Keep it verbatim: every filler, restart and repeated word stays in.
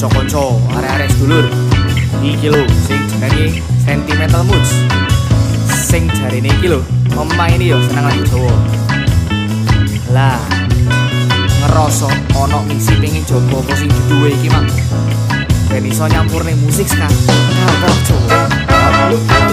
konco-konco, arek-arek sedulur. Iki lho sing jenenge Sentimental Moods. Sing jarine iki lho, omah ini yo seneng lagu Jawa. Lah, ngerasa ana misi pengin jogo apa sing duwe iki mang. Ben iso nyampur ning musik ska. Karo Jawa.